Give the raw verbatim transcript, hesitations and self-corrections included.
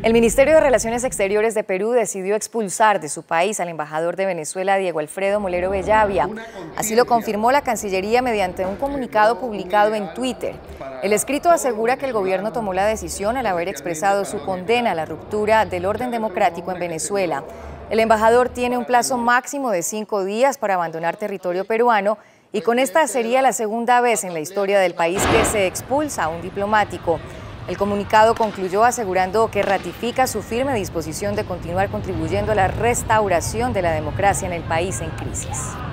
El Ministerio de Relaciones Exteriores de Perú decidió expulsar de su país al embajador de Venezuela, Diego Alfredo Molero Bellavia. Así lo confirmó la Cancillería mediante un comunicado publicado en Twitter. El escrito asegura que el gobierno tomó la decisión al haber expresado su condena a la ruptura del orden democrático en Venezuela. El embajador tiene un plazo máximo de cinco días para abandonar territorio peruano y con esta sería la segunda vez en la historia del país que se expulsa a un diplomático. El comunicado concluyó asegurando que ratifica su firme disposición de continuar contribuyendo a la restauración de la democracia en el país en crisis.